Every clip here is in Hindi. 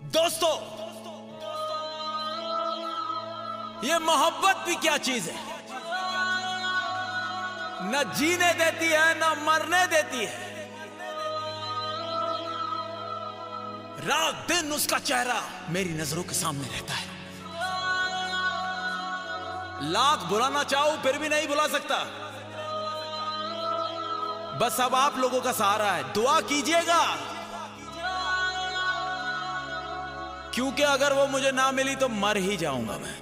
दोस्तों, ये मोहब्बत भी क्या चीज है। न जीने देती है न मरने देती है। रात दिन उसका चेहरा मेरी नजरों के सामने रहता है। लाख बुलाना चाहूं फिर भी नहीं बुला सकता। बस अब आप लोगों का सहारा है, दुआ कीजिएगा, क्योंकि अगर वो मुझे ना मिली तो मर ही जाऊंगा मैं।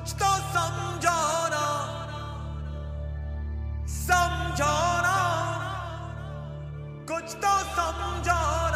कुछ तो समझो ना, समझो ना, कुछ तो समझो ना।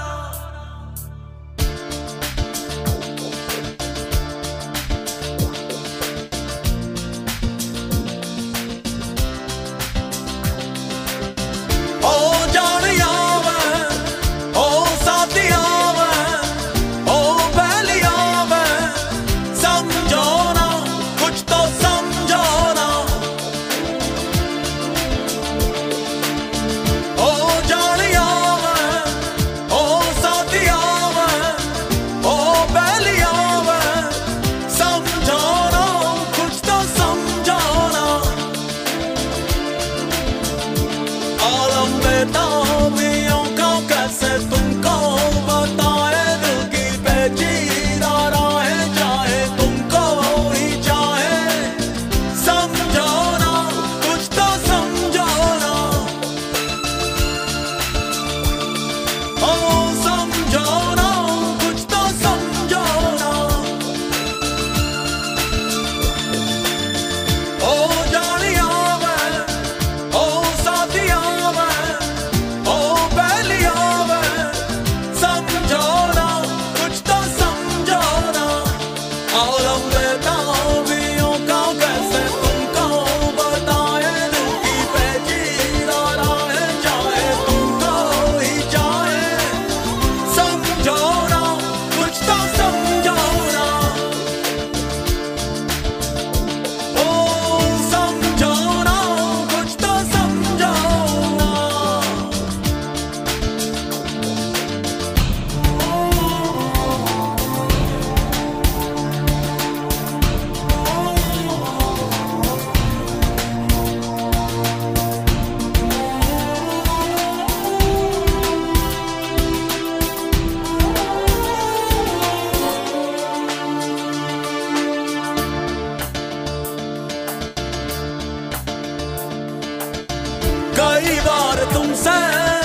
कई बार तुमसे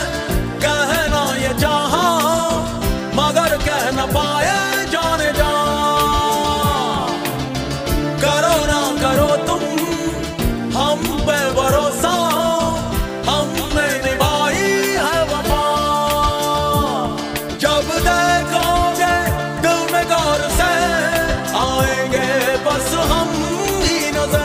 कहना ये चाहा, मगर कह न पाए जाने जा। करो ना करो तुम हम पे भरोसा, हमने निभाई है वफा। जब देखोगे दिल में गौर से, आएंगे बस हम ही नजर।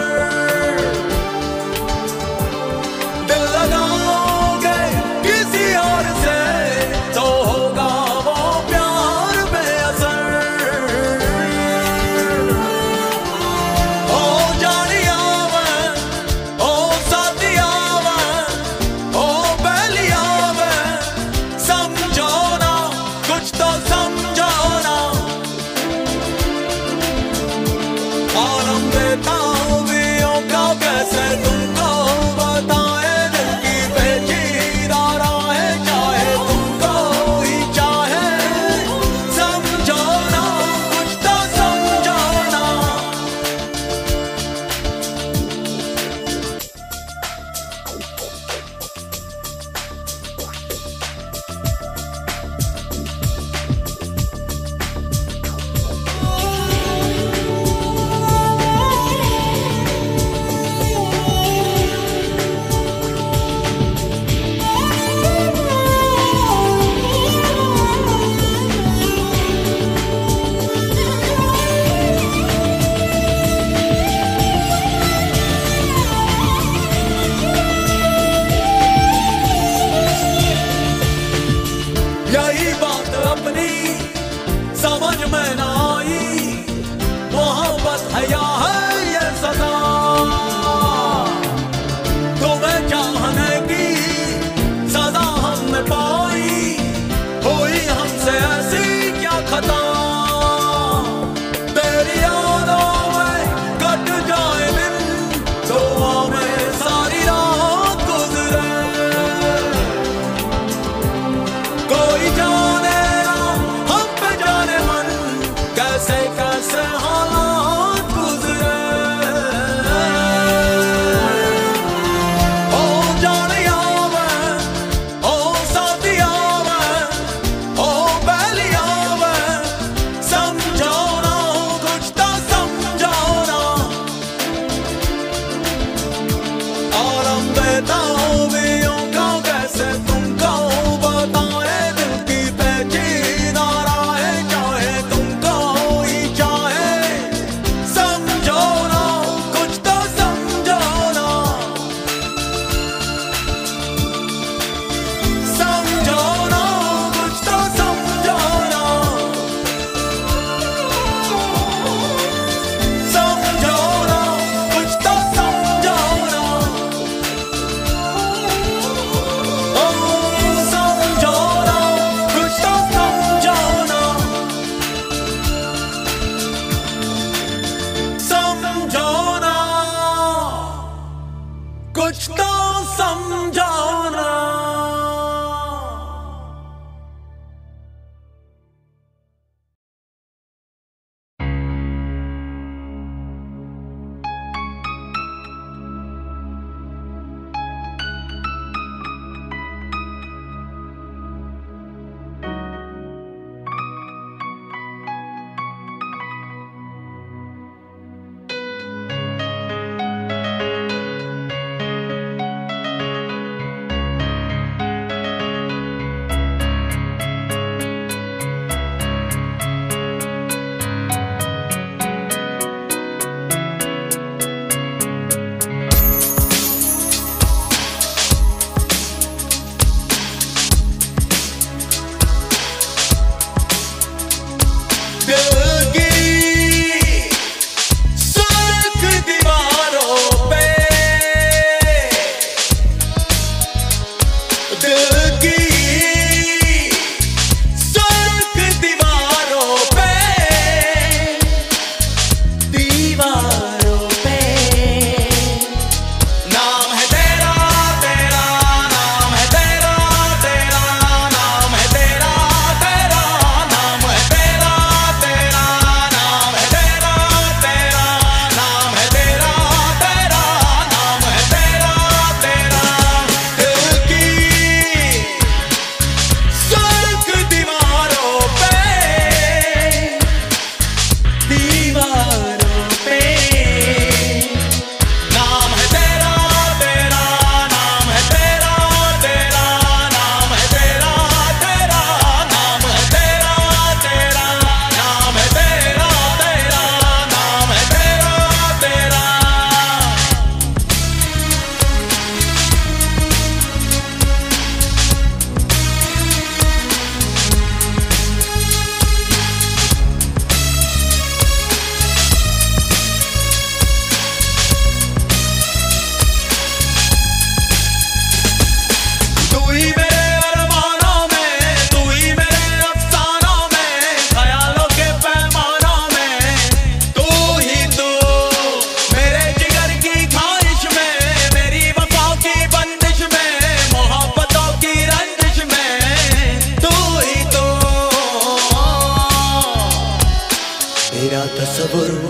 यही बात अपनी समझ में न आई, मोहब्बत है या है ये सदा। तुम्हें चाहने की सदा हमने पाई, हुई हमसे ऐसी क्या खता। तेरी यादों में कट जाए दिन, दुआ में सारी रात गुजरे। कोई जाने ना हम पे जाने मन, कैसे कैसे हालात गुजरे। ओ जानिया मैं, ओ साथिया मैं, ओ पहलिया मैं, समझो ना कुछ तो समझो ना।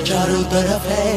चारों तरफ है।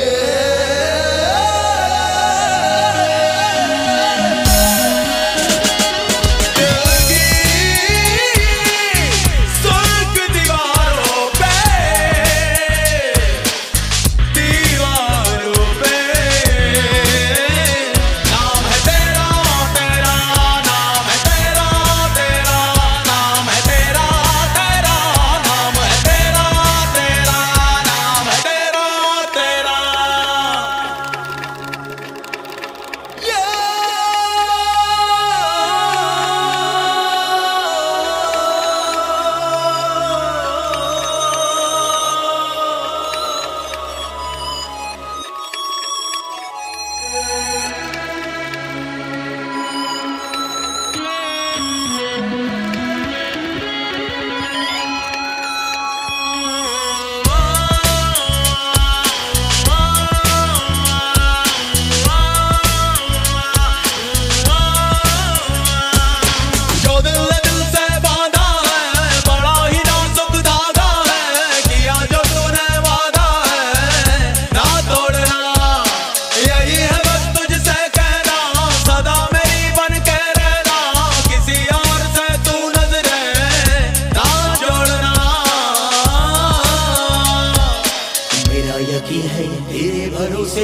यकीन है तेरे भरोसे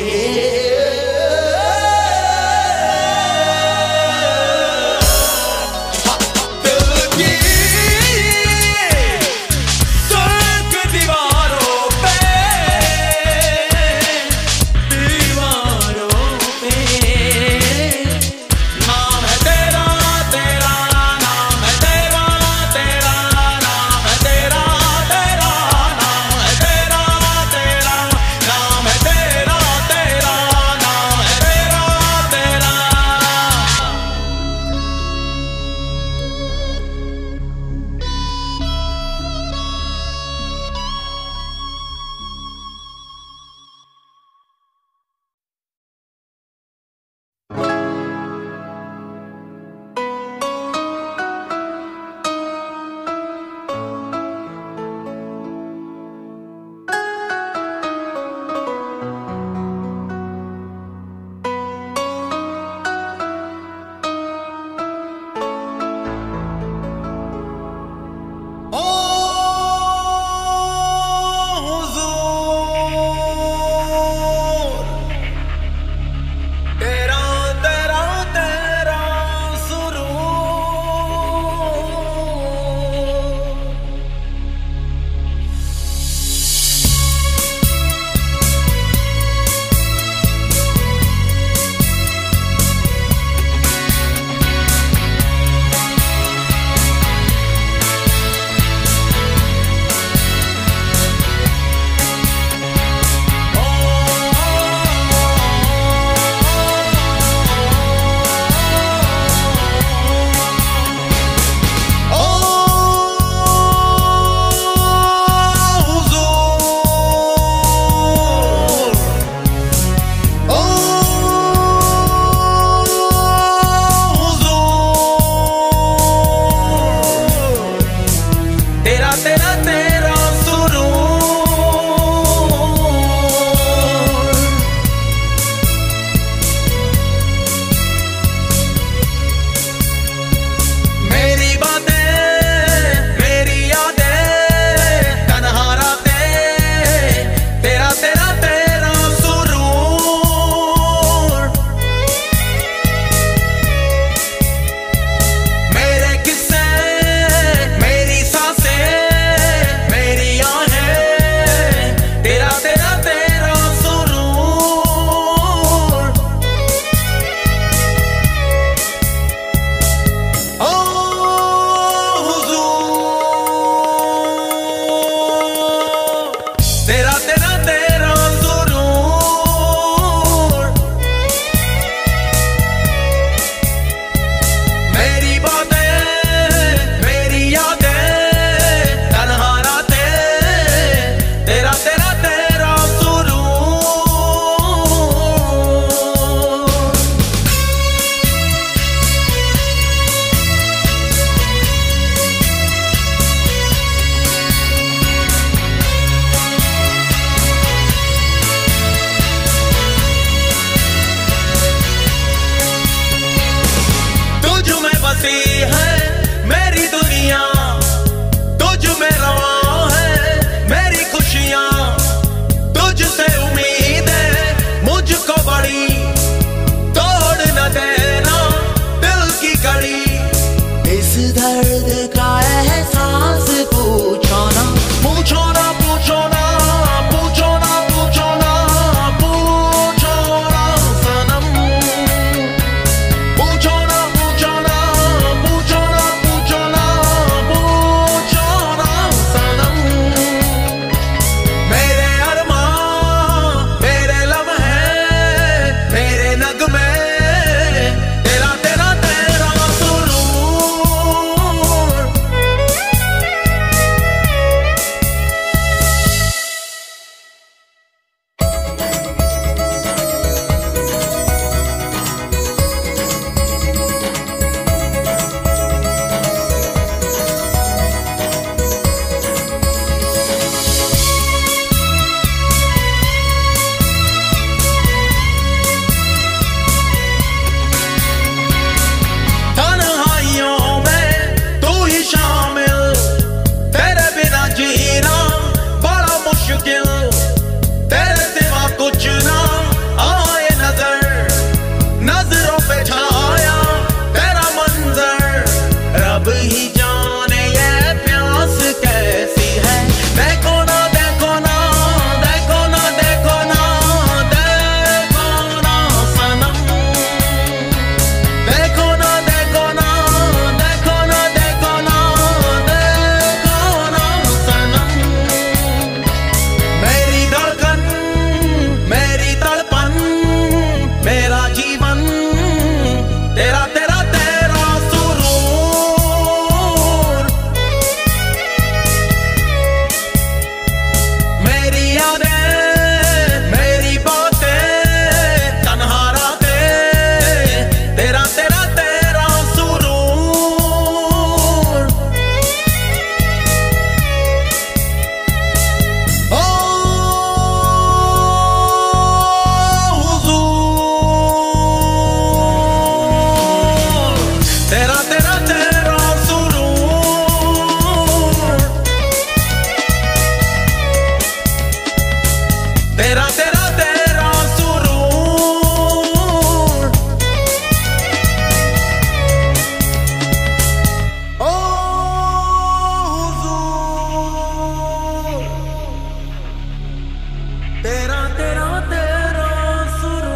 तेरा तेरा तेरा सुरूर।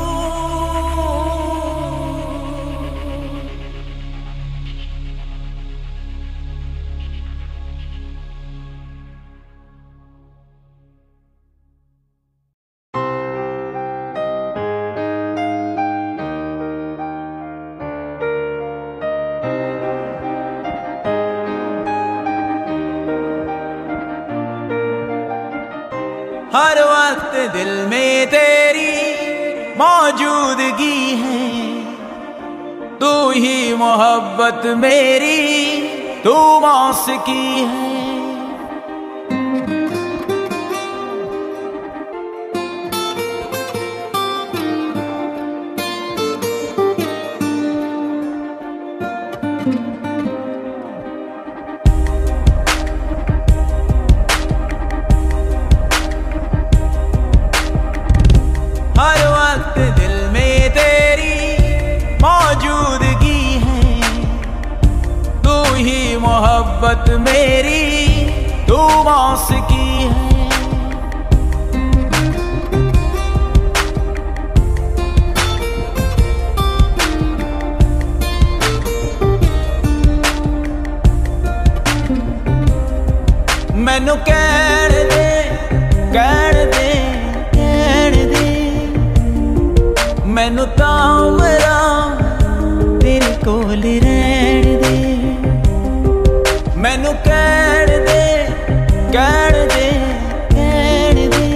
हर वक्त दिल में तेरी मौजूदगी है, तू ही मोहब्बत मेरी, तू मौसिकी है। हर वक्त दिल में तेरी मौजूदगी है, तू ही मोहब्बत मेरी, तू मौसिकी है। मैनू कहण दे, कहण दे, कहण दे, मैनू तां उमरा तेरे कोल रहण दे। मैनू कहण दे, कहण दे, कहण दे,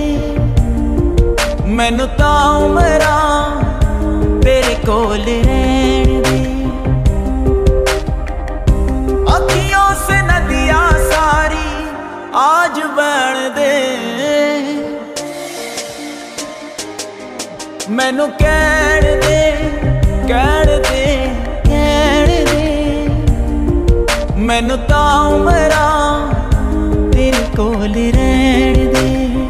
मैनू तां उमरा तेरे कोल रहण दे। अखियों से नदियां सारी आज बहण दे, मैनू कहण दे, कहण दे, कहण दे, मैनू तां उमरा तेरे कोल रहण दे।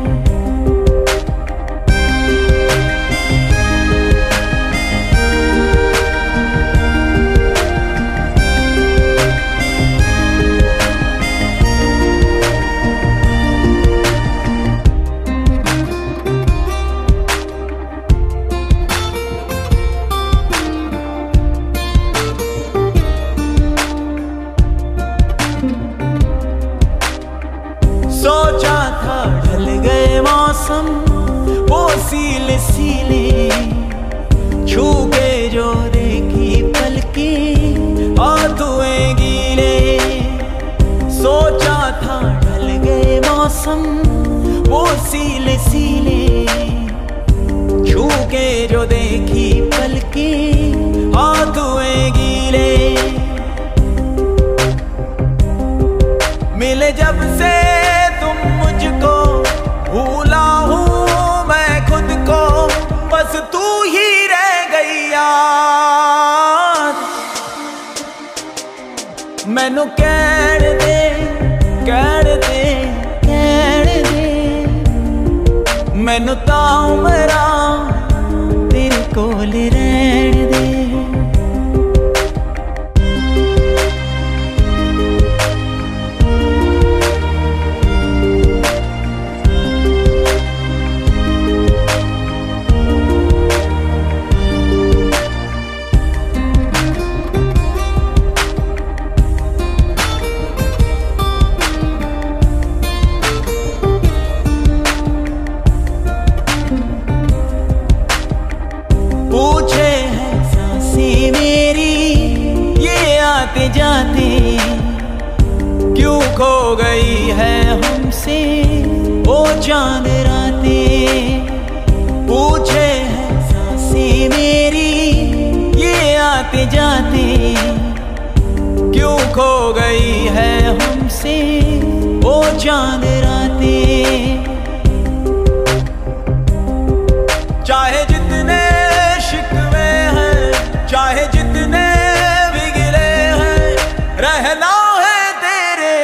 सोचा था ढल गए मौसम वो सीले सीले, छू के जो देखी पलके आंसुए गीले। सोचा था ढल गए मौसम वो सीले सीले, छू के जो देखी पलके आंसुए गीले। मिले जब से तुम मुझको, भूला हूँ मैं खुद को, बस तू ही रह गई याद। मैनू कहण दे, कहण दे, कहण दे, मैनू तां उमरा तेरे कोल रहण दे। पूछे हैं सांसें मेरी ये आते जाते, क्यों खो गई है हमसे वो चांद रातें। पूछे हैं सांसें मेरी ये आते जाते, क्यों खो गई है हमसे वो चांद रातें। चाहे जितने शिकवे हैं, चाहे जितने भी गिले हैं, रहना है तेरे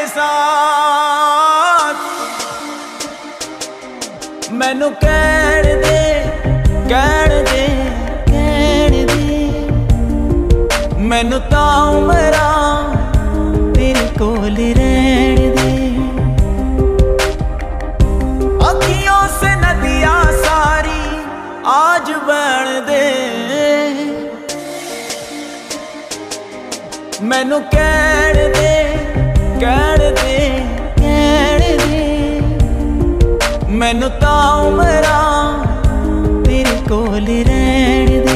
साथ। मैनू कहण दे, कहण दे, कहण दे, मैनू तां उमरा तेरे कोल रहण दे। अखियों से नदी मैनू कहण दे कहण दे कहण दे, मैनू तां उमरां तेरे कोल रहण दे।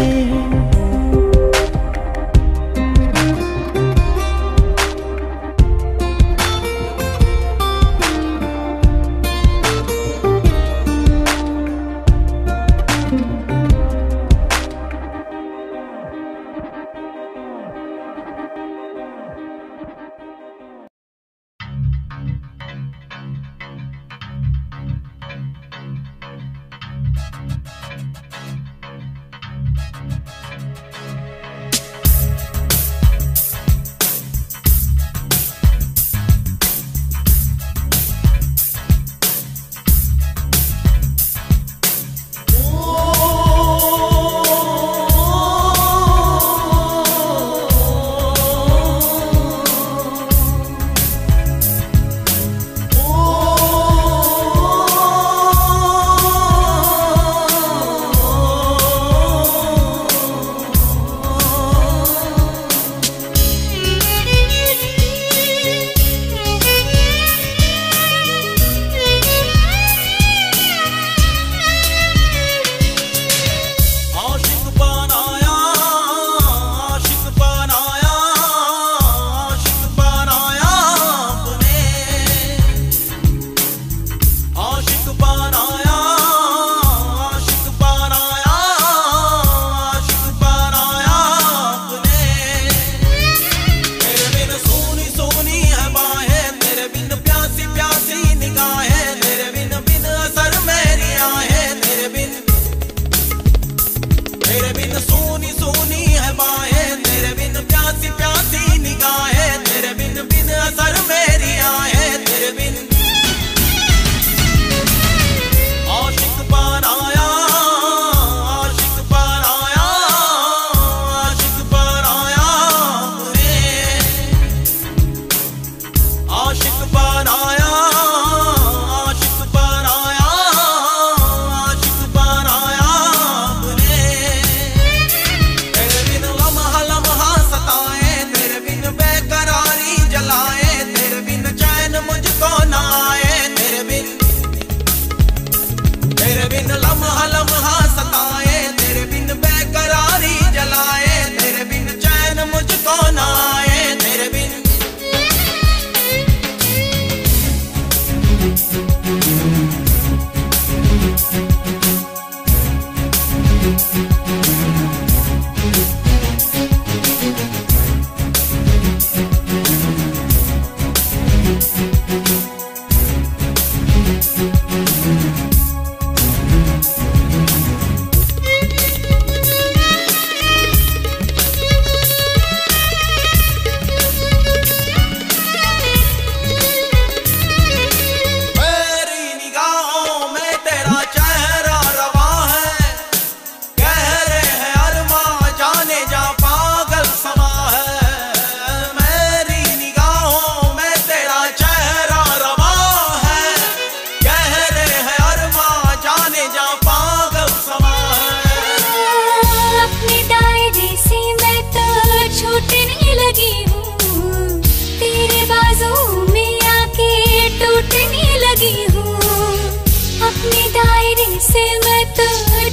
से मैं तो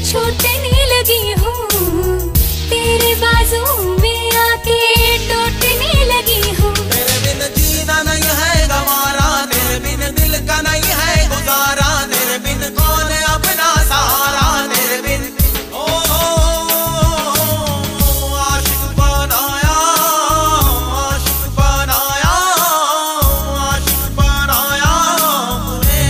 छूटने लगी हूँ, तेरे बाजू में आके टूटने लगी हूँ। तेरे बिन जीना नहीं है गवारा, तेरे बिन दिल का नहीं है गुजारा, तेरे बिन कौन अपना सहारा, तेरे बिन आशिक बनाया, आशिक बनाया, आशिक बनाया मुझे।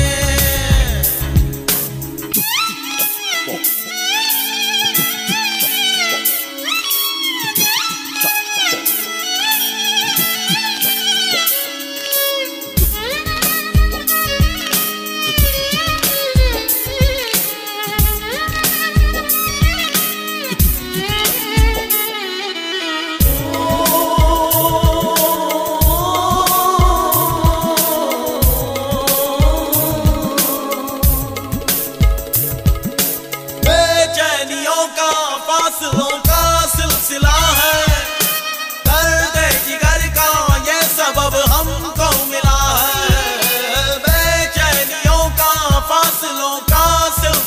बेचैनियों का फासलों का सिलसिला है, दर्द जिगर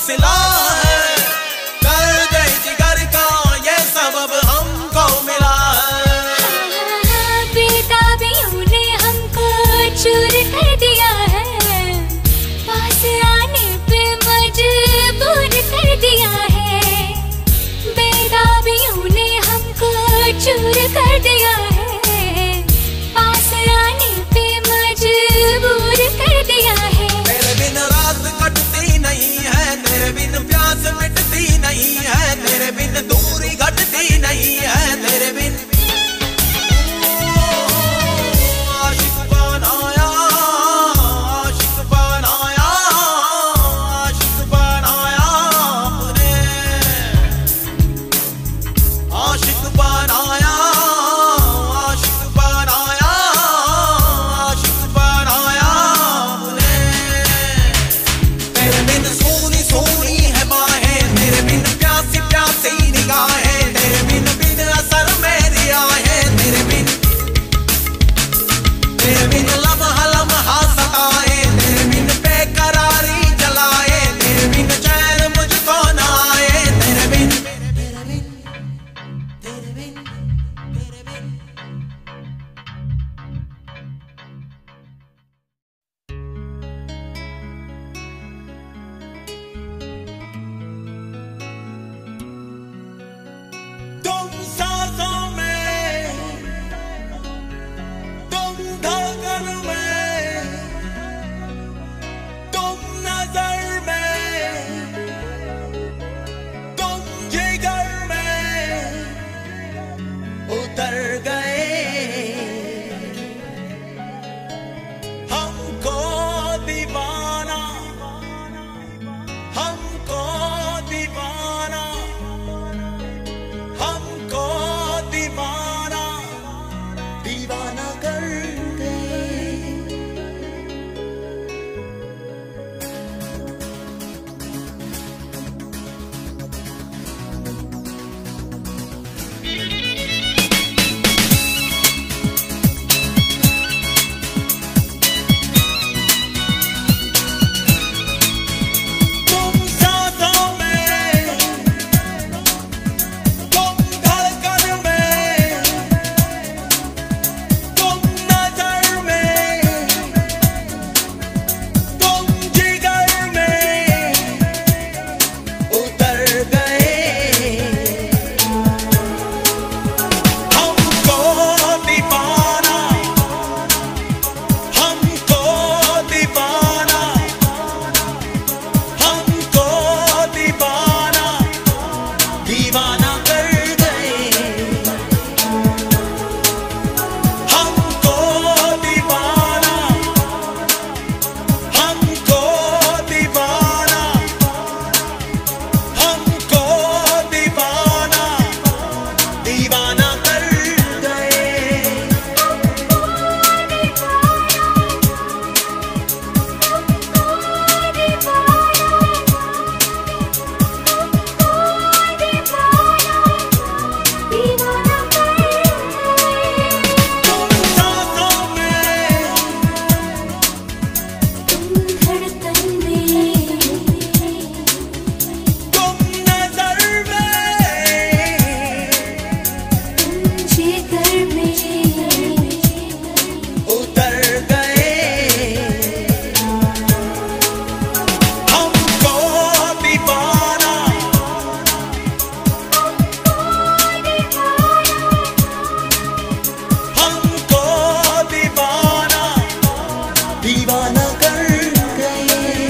फासिला है, दर्द जिगर का ये सबब हमको मिला है। बेताबियों ने हमको चूर कर दिया है, पास आने पे मजबूर कर दिया है। बेताबियों ने हमको चूर कर दिया है, पास आने पे मजबूर कर दिया है। तेरे बिन रात कटती नहीं है, तेरे बिन प्यास मिटती नहीं है, तेरे बिन दूरी घटती नहीं है, तेरे बिन आशिक बनाया, आशिक बनाया, आशिक बनाया आपने, आशिक बनाया, आशिक बनाया, आशिक बनाया आपने। तेरे बिन सोनी सोनी है बाहें, तेरे बिन प्यासी प्यासी निगाहें, तेरे बिन असर मेरी आहें, तेरे बिन लम्हा लम्हा सताए, तेरे बिन बेकरारी जलाए, तेरे बिन चैन मुझको न आए, तेरे बिन तेरे बिन तेरे बिन तेरे बिन। तुम सांसों में, तुम धड़कन में, तुम नजर में, तुम जिगर में उतर गए। हमको दीवाना, हमको दीवाना, हमको दीवाना, दीवाना कर गए। तुम सांसों में, तुम धड़कन में, तुम नजर में, तुम जिगर में उतर गए। हमको दीवाना, हमको दीवाना, हमको दीवाना, दीवाना कर गए। हमको दीवाना, हमको दीवाना, हमको दीवाना, दीवाना कर गए। तुम सांसों में, तुम धड़कन में, तुम नजर में, तुम जिगर में उतर गए। हमको दीवाना, हमको दीवाना, दीवाना कर गए।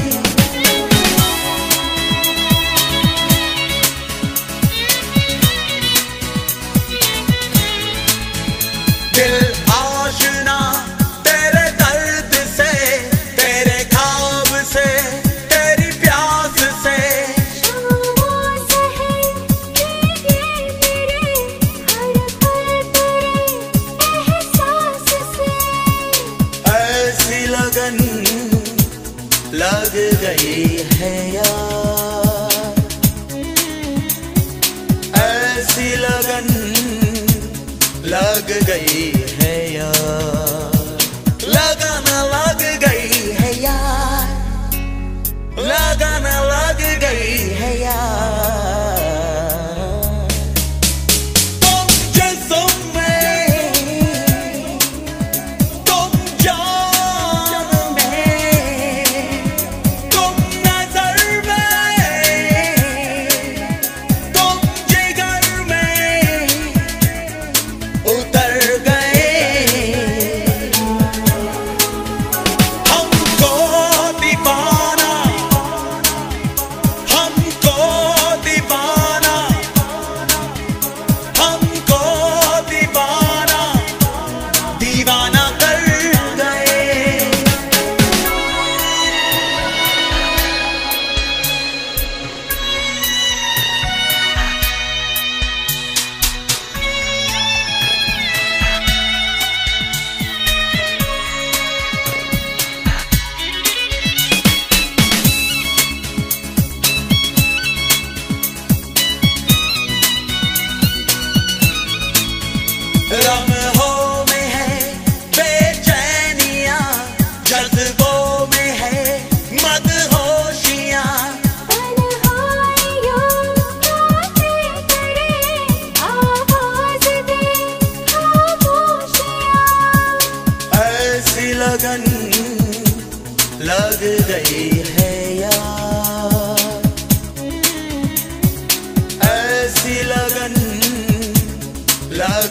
दिल आशना तेरे दर्द से, तेरे ख्वाब से, तेरी प्यास से, शामों से है ये मेरे हर पल तेरे एहसास से। ऐसी लगन लग गई है यार, ऐसी लगन लग गई है यार, लगन लग गई है यार, लगन लग गई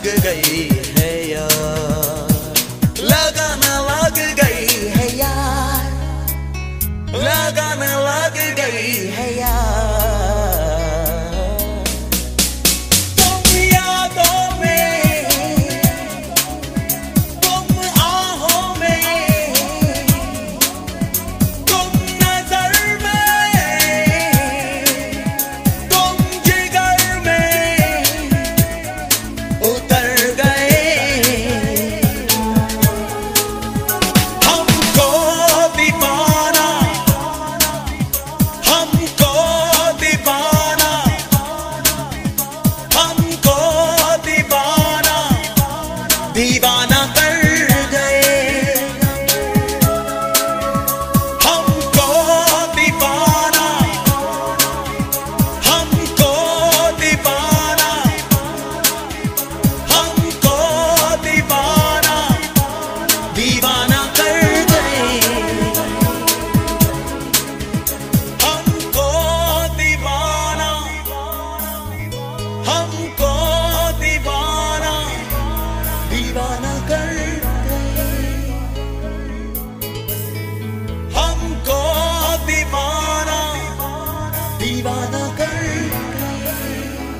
लग गई है यार, लगन लग गई है यार, लगन लग गई है यार। तुम यादों में, तुम आहों में, तुम नजर में, तुम जिगर में उतर गए। हमको दीवाना, हमको दीवाना, हमको दीवाना, दीवाना कर गए। हमको दीवाना, हमको दीवाना, हमको दीवाना, दीवाना कर गए। हमको दीवाना, हमको दीवाना, दीवाना कर गए। हमको दीवाना, दीवाना कर गए।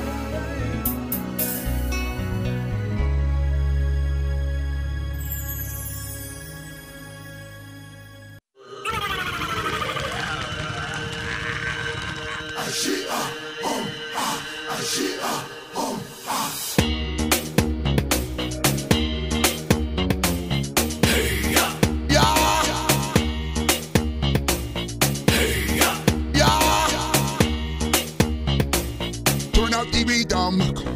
Turn out the rhythm.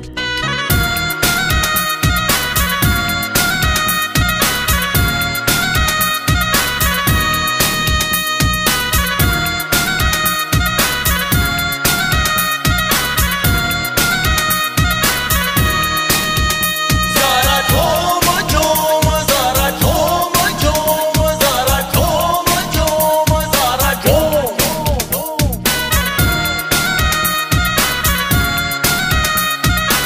जरा झूम झूम, जरा झूम झूम, जरा झूम झूम, जरा झूम।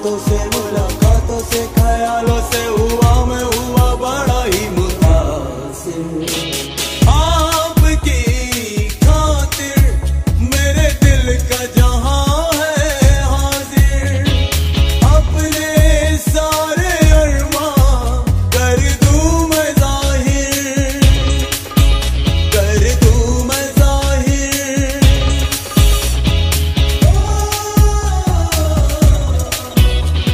बातों से मुलाकातों से ख्यालों से हुआ मैं हुआ बड़ा ही मुतासिर। आपकी खातिर मेरे दिल का जहां है हाजिर, अपने सारे अरमां कर दूं मैं जाहिर, कर दूं मैं जाहिर।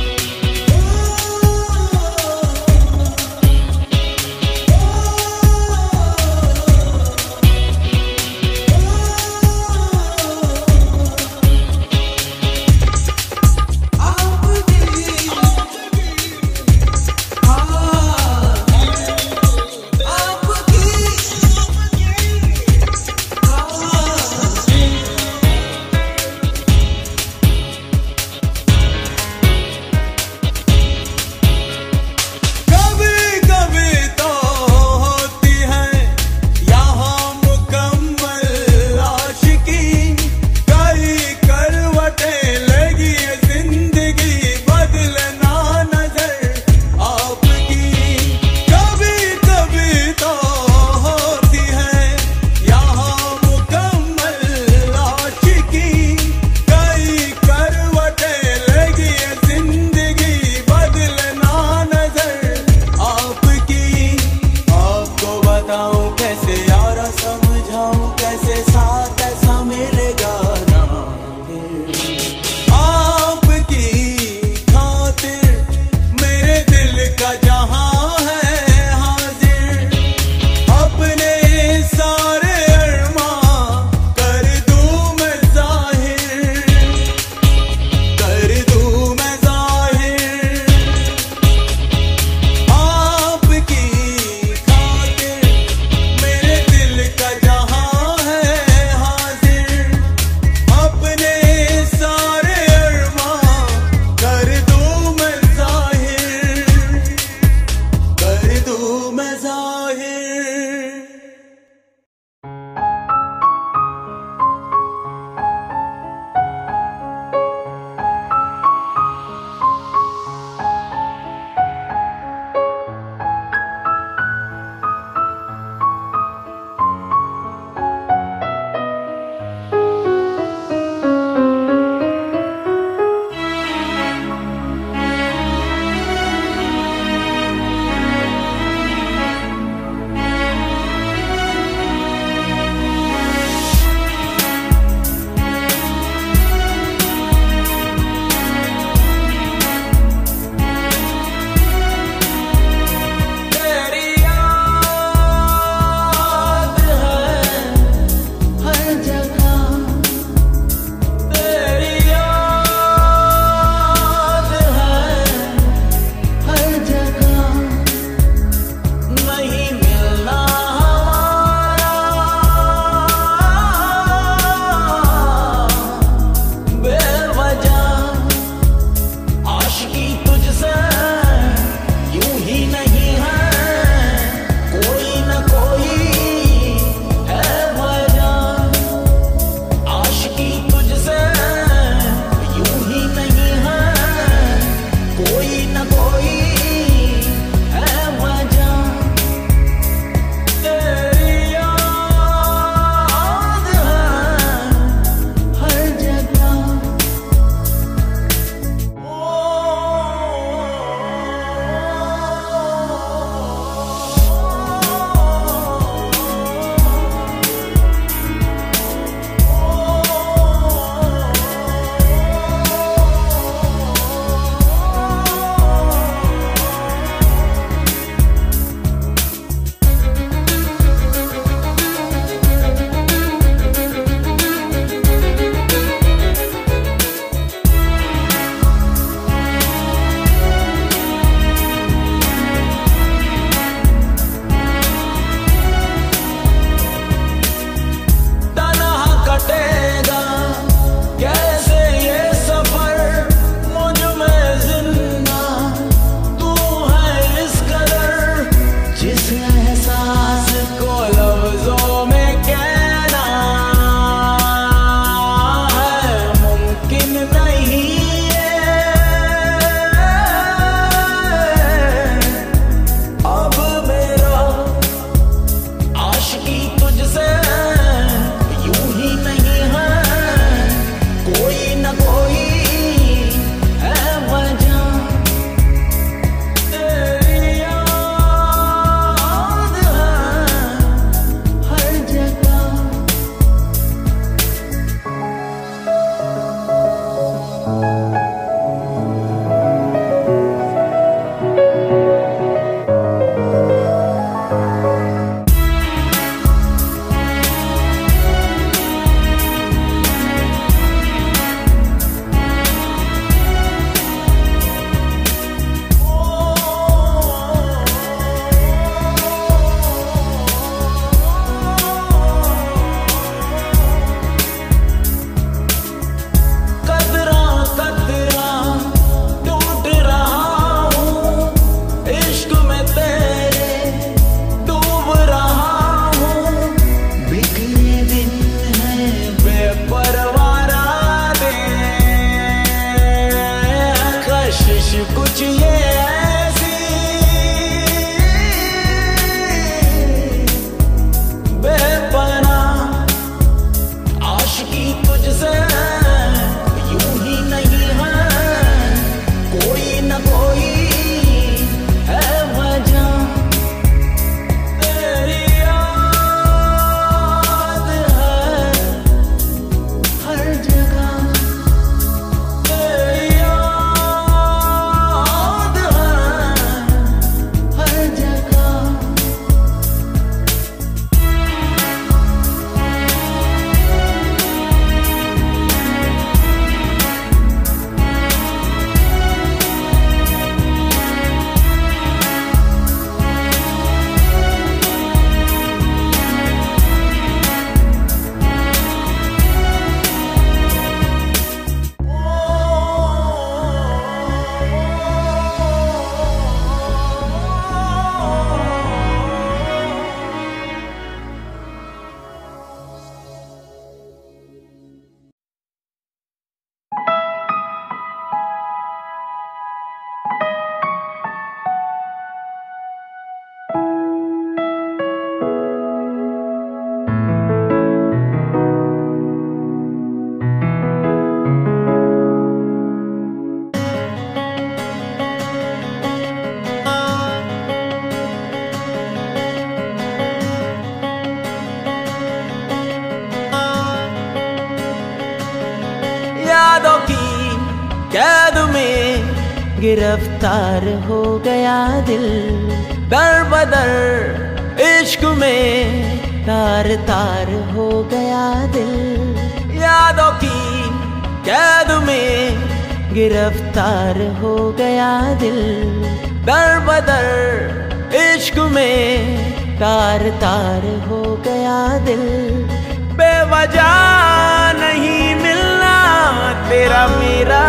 में गिरफ्तार हो गया दिल, दर बदर इश्क में तार तार हो गया दिल। यादों की कैद में गिरफ्तार हो गया दिल, दर बदर इश्क में तार तार हो गया दिल। बेवजह नहीं मिलना तेरा मेरा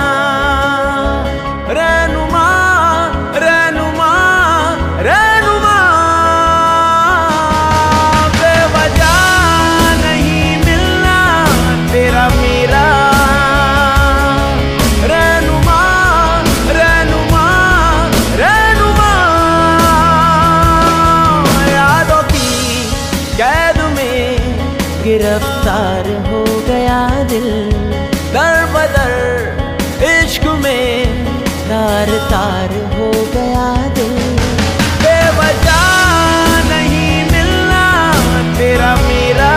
रहनुमा रहनुमा रहनुमा। बेवजह नहीं मिलना तेरा मेरा रहनुमा रहनुमा रहनुमा। यादों की कैद में गिरफ्तार हो गया दिल, दर बदर इश्क में तार तार हो गया दिल। बेवजह नहीं मिलना तेरा मेरा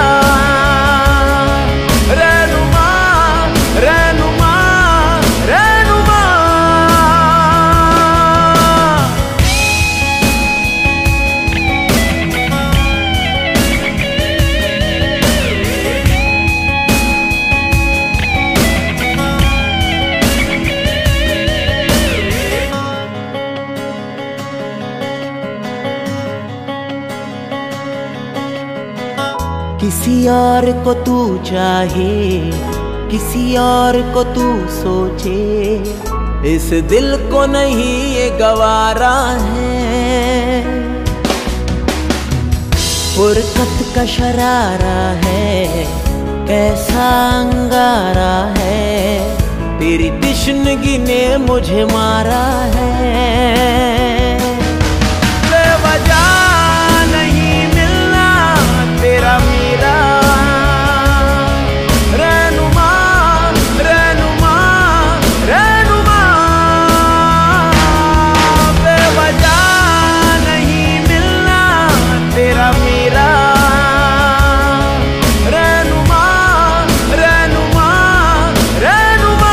रहनुमा रहनुमा रहनुमा। किसी और को तू चाहे, किसी और को तू सोचे, इस दिल को नहीं ये गवारा है। फुरकत का शरारा है, कैसा अंगारा है, तेरी तिश्नगी ने मुझे मारा है। बेवजह नहीं मिलना तेरा मेरा रहनुमा रहनुमा रहनुमा। बेवजह नहीं मिलना तेरा मेरा रहनुमा रहनुमा रहनुमा।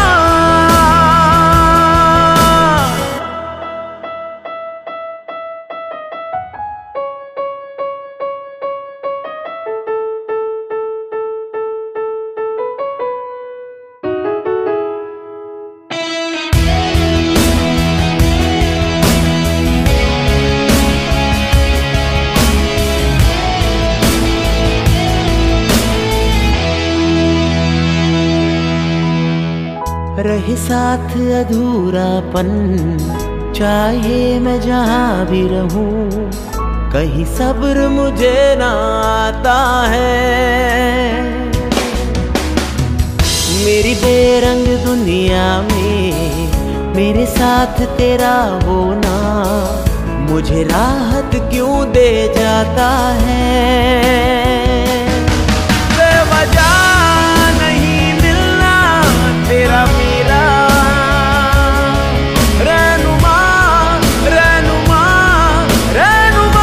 रहे साथ अधूरापन, चाहे मैं जहाँ भी रहूं, कहीं सब्र मुझे ना आता है। मेरी बेरंग दुनिया में मेरे साथ तेरा होना मुझे राहत क्यों दे जाता है। बेवजह नहीं मिलना तेरा मेरा रहनुमा रहनुमा रहनुमा।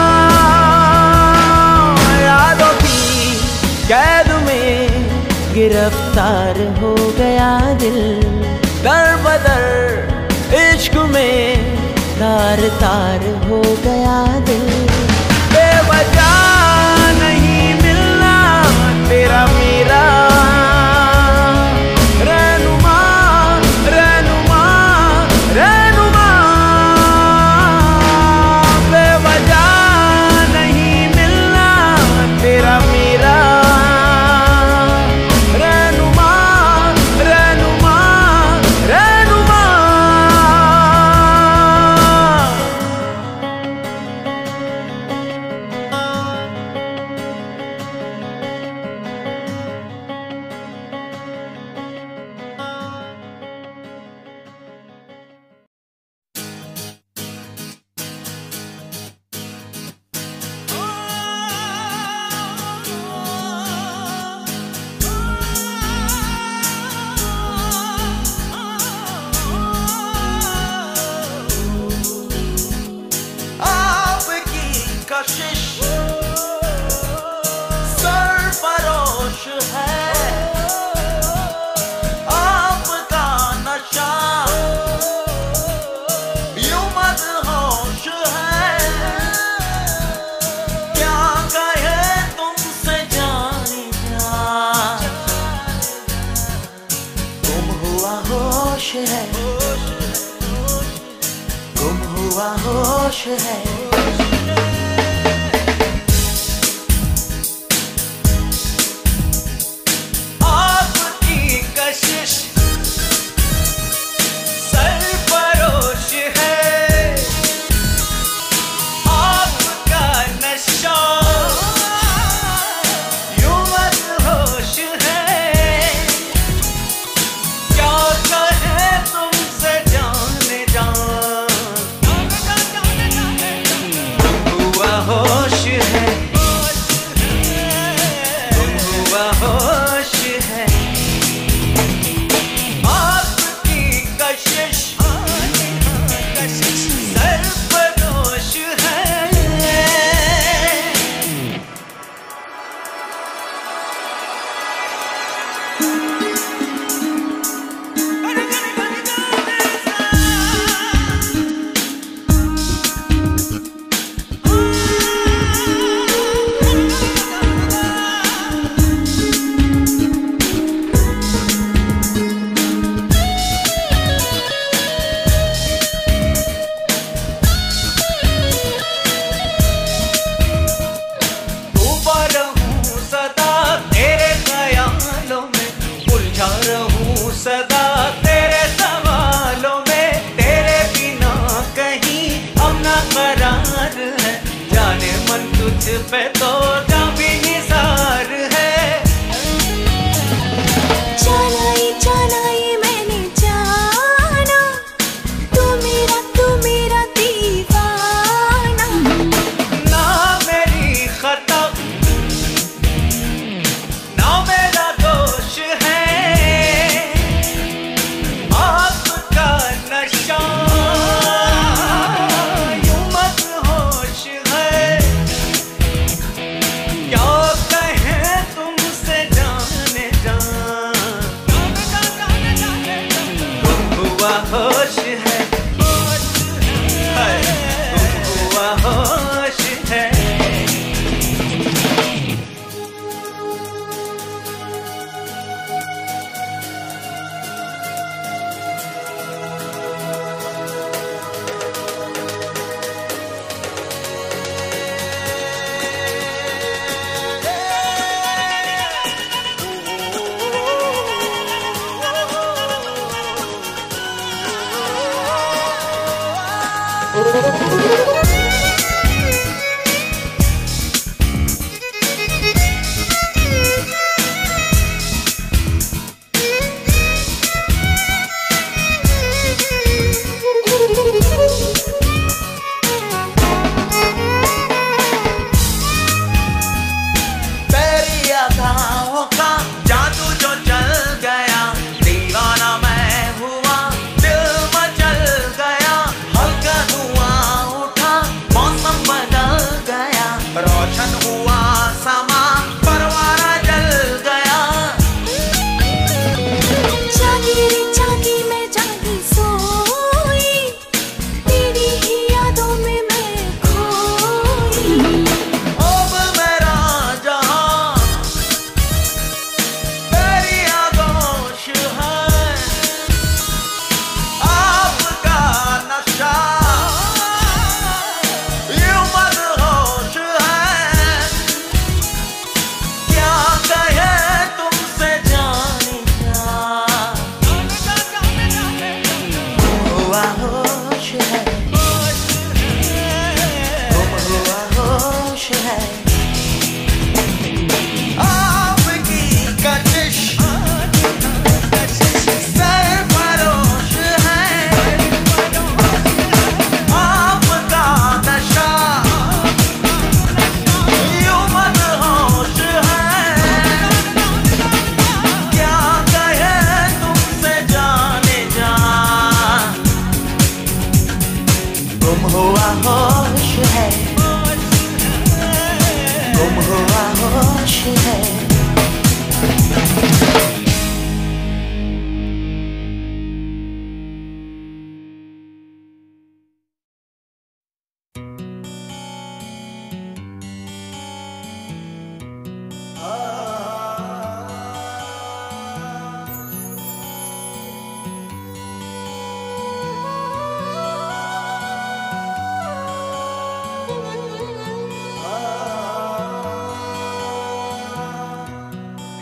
यादों की कैद में गिरफ्तार हो गया दिल, दर बदर इश्क में तार तार हो गया दिल। बेवजह नहीं मिलना तेरा मेरा रहनुमा रहनुमा रहनुमा। बेवजह नहीं मिलना तेरा मेरा रहनुमा रहनुमा रहनुमा। होश है, गुम हुआ होश है। पे तो कभी निसार है। जाना ही मैंने जाना, तू मेरा दीवाना। ना मेरी खता ना मेरा दोष है, आपका नशा यूं मत होश है। क्या कहें तुमसे जाने जा, गुम हुआ होश है, गुम हुआ होश है। तेरी अदाओं का जादू जो चल गया, दीवाना मैं हुआ, दिल मचल गया। हल्का धुआं उठा, मौसम बदल गया, रोशन हुआ समा, परवाना जल गया। जागी मैं जागी सोई, तेरी ही यादों में मैं खोई। अब मेरा जहां तेरी आगोश है, आपका नशा यूं मदहोश है। क्या कहे तुमसे जाने जा, गुम हुआ होश है, गुम हुआ होश है। आपकी कशिश सरफरोश है, आपका नशा यूं मदहोश है। क्या कहे तुमसे जाने जा, गुम हुआ होश है, गुम हुआ होश है।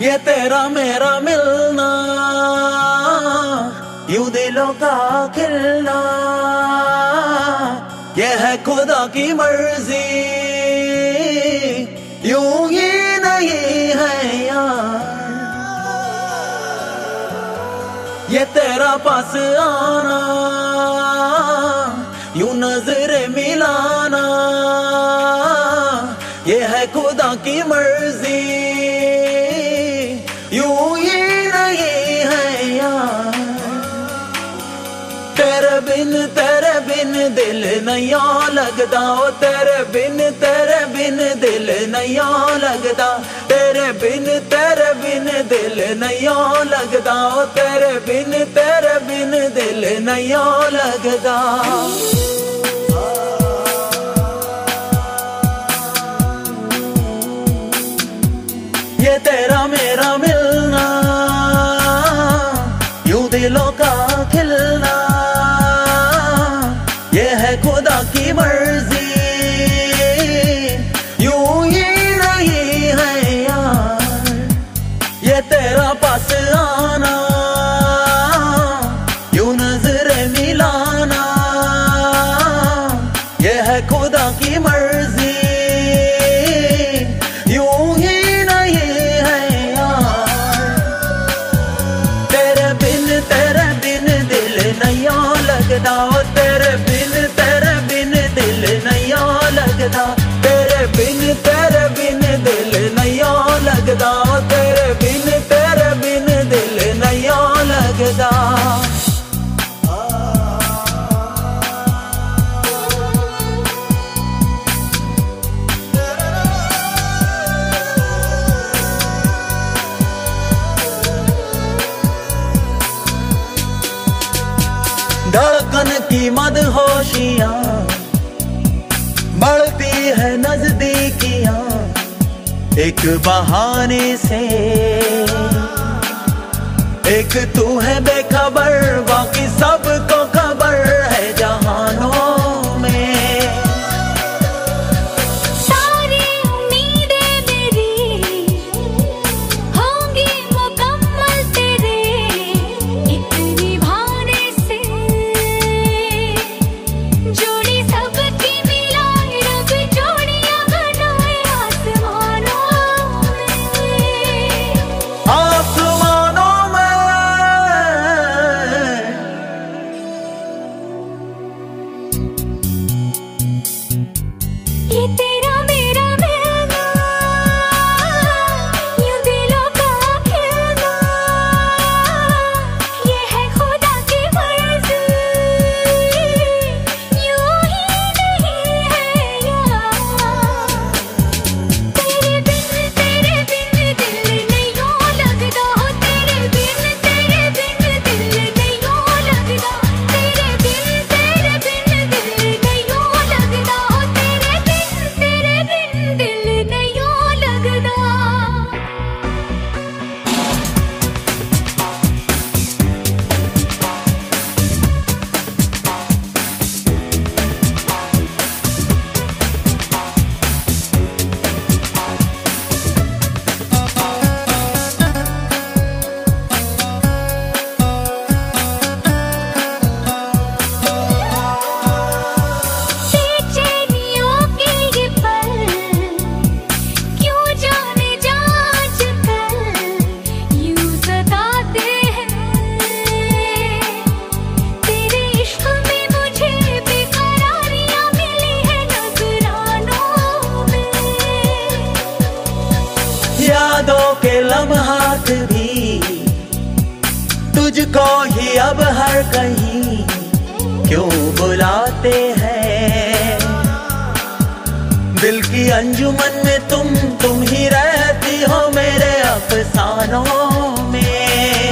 ये तेरा मेरा मिलना, यूं दिलों का खिलना, ये है खुदा की मर्जी, यूं ही नहीं है यार। ये तेरा पास आना, यूं नजरे मिलाना, ये है खुदा की मर्जी, यूं ही नहीं है यार। तेरे बिन दिल नहीं लगदा, ओ तेरे बिन दिल नहीं लगदा, तेरे बिन दिल नहीं लगदा, ओ तेरे बिन दिल नहीं लगदा। ये तेरा मेरा मिलना, यूं दिलों का खिलना, ये है खुदा की मर्जी, यूं ही नहीं है यार। ये तेरा पास आना, यूं नजरे मिलाना, ये है खुदा की मर्जी, यूं ही नहीं है यार। तेरे बिन दिल नहीं लगदा, तेरे बिन दिल नहीं लगदा, तेरे बिन दिल नहीं लगदा, तेरे बिन दिल नहीं लगदा। धड़कन की मदहोशियां बढ़ती है नजदीकियां, एक बहाने से, एक तू है बेखबर, बाकी सबको खबर है जहानों में। सारी उम्मीदें मेरी होंगी मुकम्मल तेरे एक निभाने से, जोड़ी सबकी मिलाए रब जोड़ियां बनाए आसमानों में। आसमानों में ये तेरा मेरा मिलना, यूं दिलों का खिलना, ये है खुदा की मर्जी, यूं ही नहीं है यार। तेरे बिन दिल नहीं लगदा, तेरे बिन दिल नहीं लगदा, तेरे बिन दिल नहीं लगदा, तेरे बिन दिल नहीं लगदा। बेचैनियों के ये पल क्यों जाने आजकल यूं सताते हैं, तेरे इश्क में मुझे बेकरारियां मिली है नजरानों में। यादों के लम्हात भी तुझको ही अब हर कहीं क्यों बुलाते हैं। दिल की अंजुमन में तुम ही रहती हो मेरे अफसानों में,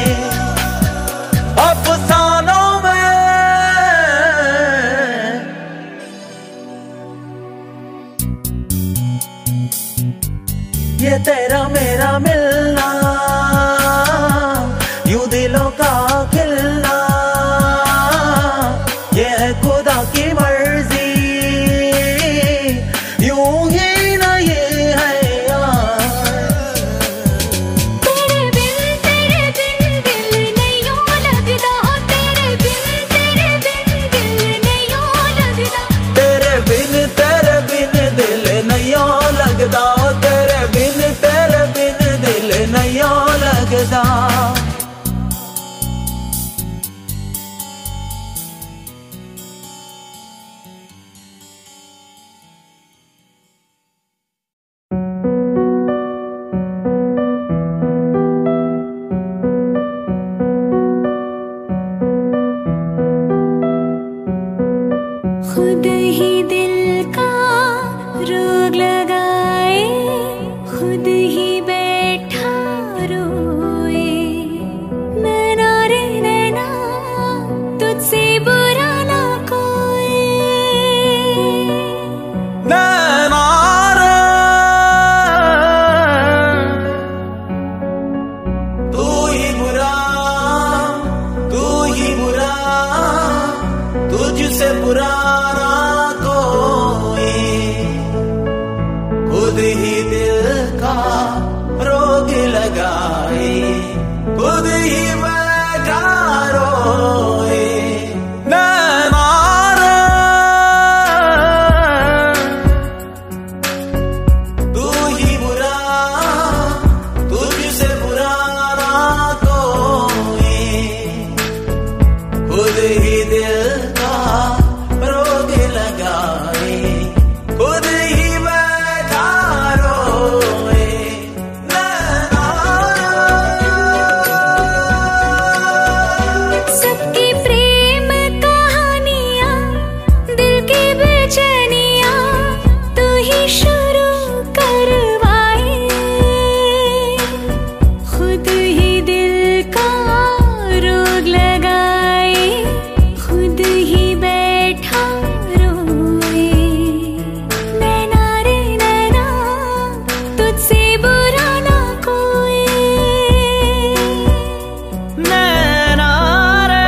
अफसानों में। ये तेरा मेरा मिलना, यूं दिलों का खिलना, ये है खुदा की मर्जी, यूं ही नहीं है यार। खुद ही दिल का रोग लगाए, खुद ही बैठा रोए। नैना रे नैना तुझसे बुरा ना कोई। नैना रे तू ही बुरा, तू ही बुरा, तुझसे बुरा ना कोई। खुद ही दिल का रोग लगाए, खुद ही बैठा रोए। नैना रे तू ही बुरा, तुझसे बुरा ना कोई। खुद ही दिल का रोग लगाए, खुद ही बैठा रोए। नैना सबकी प्रेम कहानियाँ, दिल की बेचैनियाँ तू ही शुरू करवाए। खुद ही दिल का रोग लगाए, खुद ही बैठा रोए। नैना रे नैना तुझसे बुरा ना कोई। नैना रे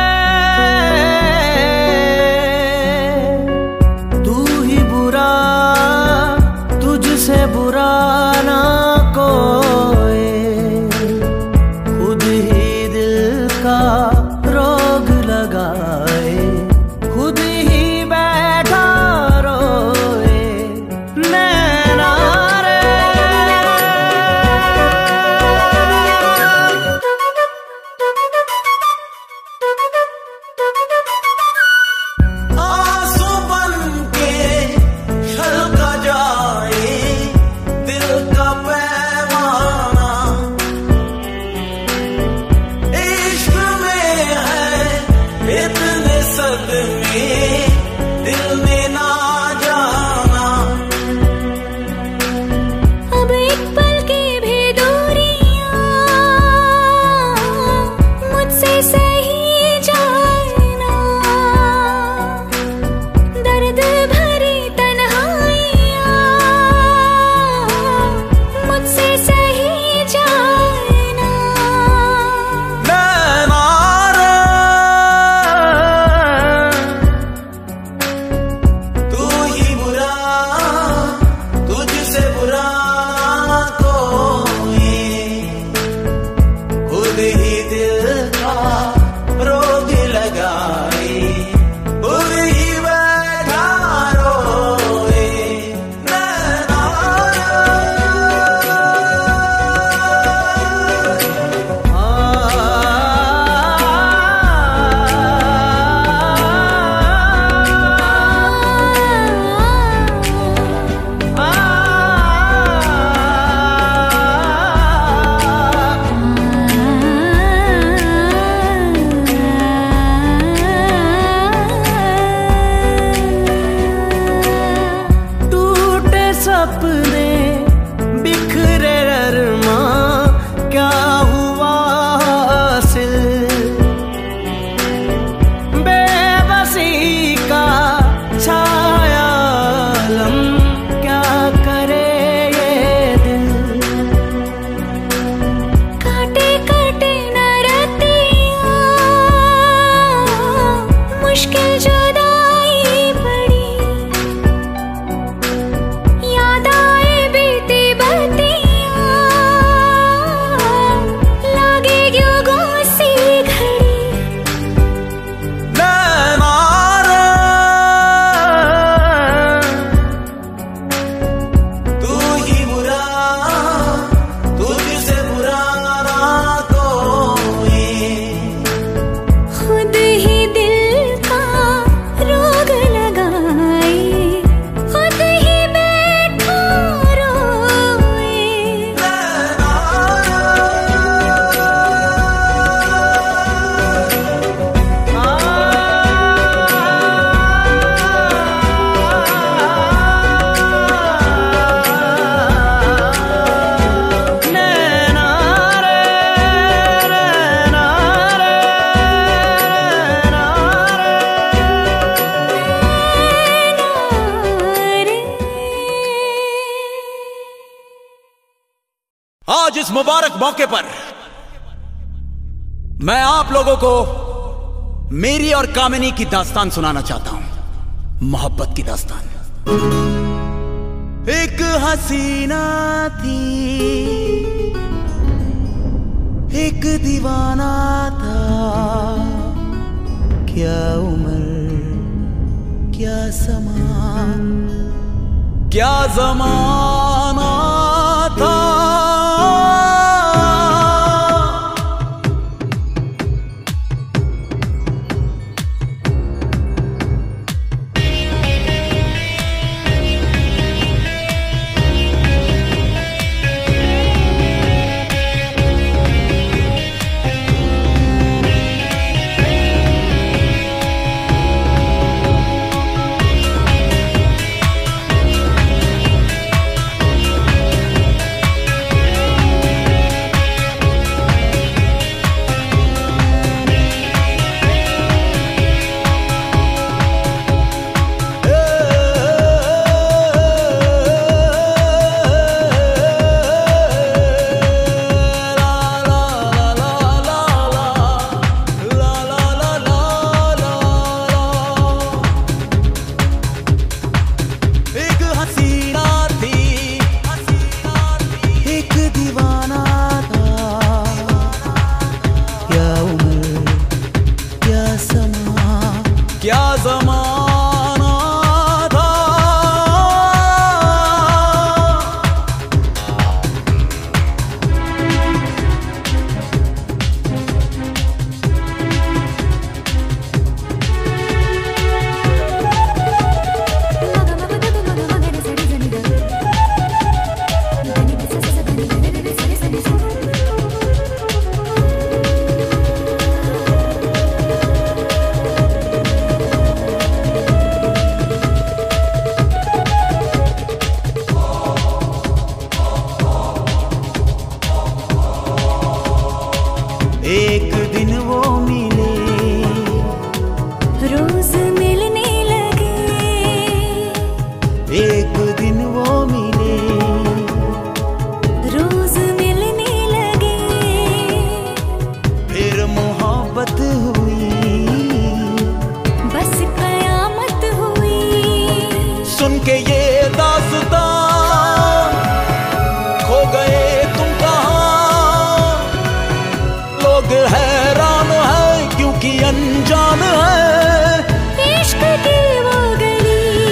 तू ही बुरा, तुझसे बुरा ना कोई। खुद ही दिल का रोग लगाए, खुद ही बैठा रोए। नैना रे आंसू बनके छलका जाए दिल का पैमाना। इश्क में है इतने सदमे, दिल ने ना जाना। अब एक पल की भी दूरियां मुझसे सही जाना। दर्द भरी तन्हाइयां मुझसे सही जाना। नैना रे इस मुबारक मौके पर मैं आप लोगों को मेरी और कामिनी की दास्तान सुनाना चाहता हूं, मोहब्बत की दास्तान। एक हसीना थी, एक दीवाना था, क्या उम्र क्या समा, क्या ज़माना था। एक दिन वो मिले, रोज मिलने लगे। एक दिन वो मिले, रोज मिलने लगे। फिर मोहब्बत हुई, बस कयामत हुई। सुन के ये दास्तां खो गए तुम कहाँ। लोग हैरान है क्योंकि अनजान है। इश्क की वो गली,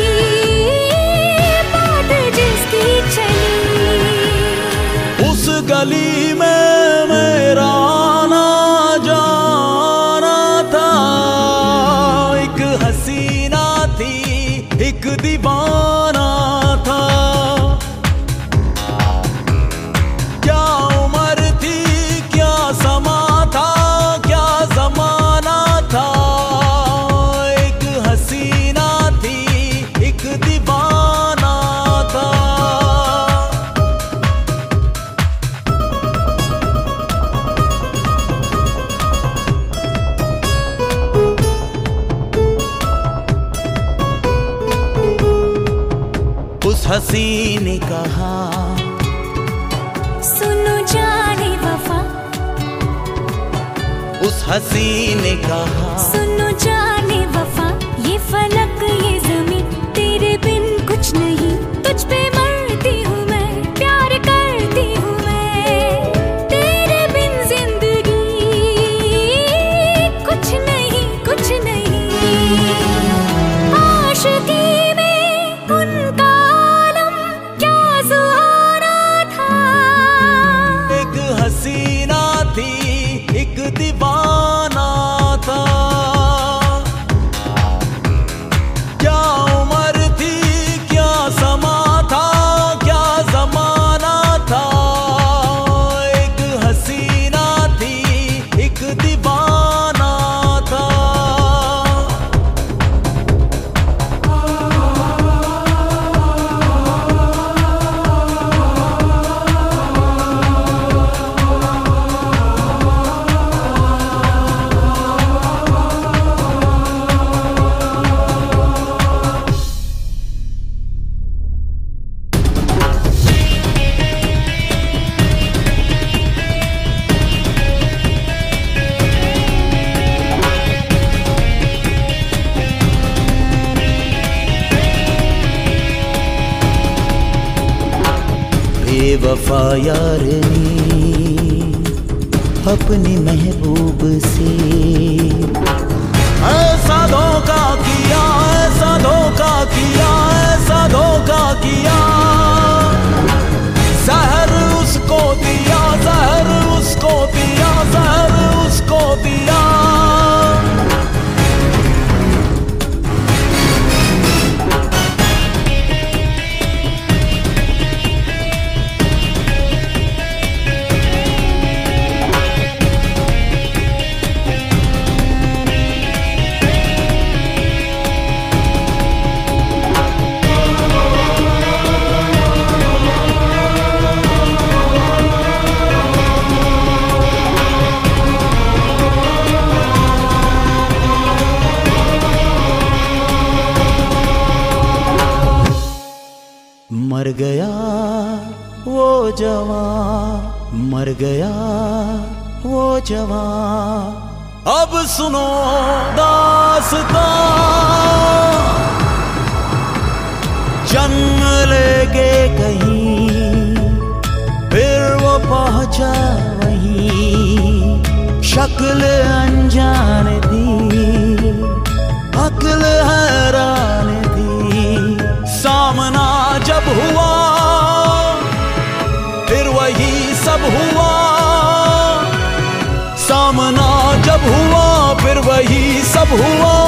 बात जिसकी चली, उस गली में मेरा आना जाना था। एक हसीना थी, एक दीवाना था, क्या उम्र थी क्या समा था, क्या जमाना था। एक हसीना थी, एक दीवाना था। उस हसी ने कहा, सुनो जाने वफा। उस हसी ने कहा, सुनो जाने वफा। ये फलक ये ज़मीं तेरे बिन कुछ नहीं। तुझ पे मरती हूँ मैं, प्यार करती हूँ मैं। तेरे बिन जिंदगी कुछ नहीं, कुछ नहीं। आशिकी में उनका आलम क्या सुहाना था। एक हसीना थी, एक दीवाना था। बेवफा यारनी अपनी महबूब से। ऐसा धोखा किया, ऐसा धोखा किया, ऐसा धोखा किया। जहर उसको दिया, जहर उसको दिया, जहर उसको दिया। मर गया वो जवान, मर गया वो जवान। अब सुनो दास्तां, जन्म लेके कहीं फिर वो पहुंचा वहीं। शक्ल अनजान थी, अक्ल हैरान थी। सामना जब हुआ फिर वही सब हुआ। सामना जब हुआ फिर वही सब हुआ।